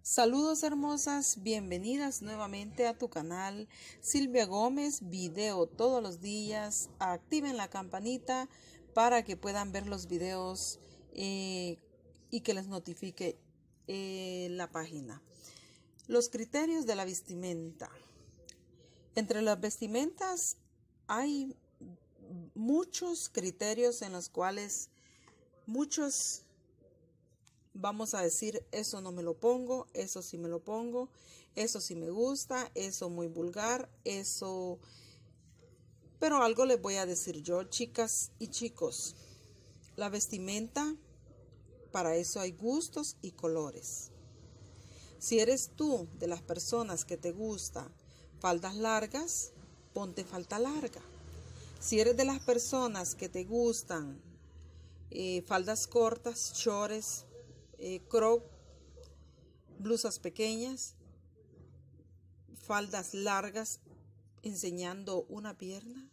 Saludos hermosas, bienvenidas nuevamente a tu canal Silvia Gómez, video todos los días. Activen la campanita para que puedan ver los videos y que les notifique la página. Los criterios de la vestimenta. Entre las vestimentas hay muchos criterios en los cuales muchos vamos a decir, eso no me lo pongo, eso sí me lo pongo, eso sí me gusta, eso muy vulgar, eso... Pero algo les voy a decir yo, chicas y chicos. La vestimenta, para eso hay gustos y colores. Si eres tú de las personas que te gusta faldas largas, ponte falda larga. Si eres de las personas que te gustan faldas cortas, shorts, crop, blusas pequeñas, faldas largas enseñando una pierna,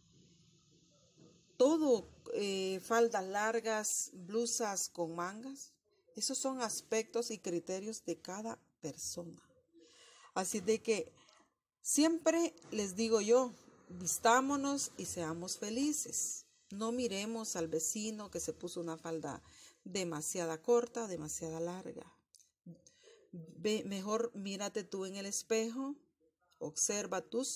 todo faldas largas, blusas con mangas. Esos son aspectos y criterios de cada persona. Así de que siempre les digo yo, vistámonos y seamos felices. No miremos al vecino que se puso una falda demasiado corta, demasiado larga. Mejor mírate tú en el espejo, observa tus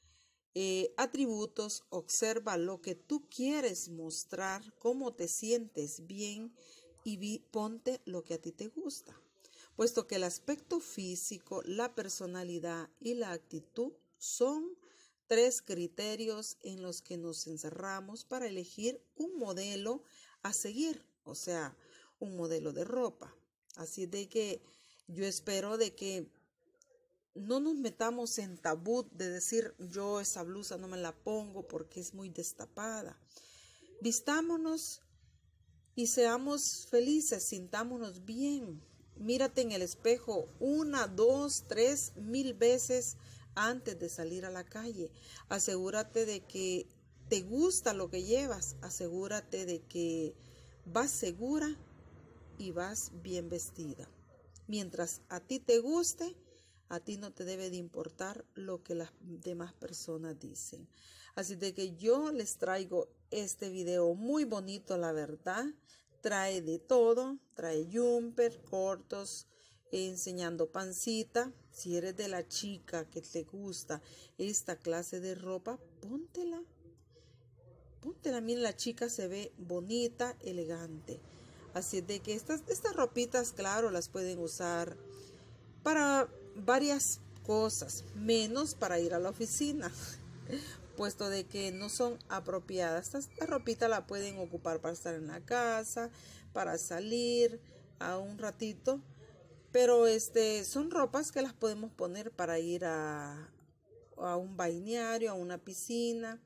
atributos, observa lo que tú quieres mostrar, cómo te sientes bien y ponte lo que a ti te gusta. Puesto que el aspecto físico, la personalidad y la actitud son tres criterios en los que nos encerramos para elegir un modelo a seguir, o sea, un modelo de ropa. Así de que yo espero de que no nos metamos en tabú de decir yo esa blusa no me la pongo porque es muy destapada. Vistámonos y seamos felices, sintámonos bien. Mírate en el espejo 1, 2, 3, 1000 veces antes de salir a la calle. Asegúrate de que te gusta lo que llevas. Asegúrate de que vas segura y vas bien vestida. Mientras a ti te guste, a ti no te debe de importar lo que las demás personas dicen. Así de que yo les traigo este video muy bonito, la verdad. Trae de todo, trae jumper, cortos, enseñando pancita. Si eres de la chica que te gusta esta clase de ropa, póntela. Póntela, mira, la chica se ve bonita, elegante. Así de que estas ropitas, claro, las pueden usar para varias cosas, menos para ir a la oficina, puesto de que no son apropiadas. Esta ropita la pueden ocupar para estar en la casa, para salir a un ratito, pero son ropas que las podemos poner para ir a un balneario, a una piscina.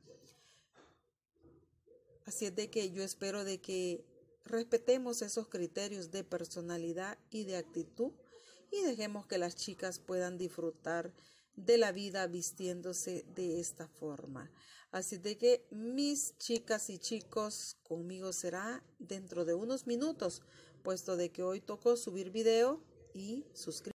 Así es de que yo espero de que respetemos esos criterios de personalidad y de actitud y dejemos que las chicas puedan disfrutar de la vida vistiéndose de esta forma. Así de que mis chicas y chicos, conmigo será dentro de unos minutos, puesto de que hoy tocó subir video y suscribirse.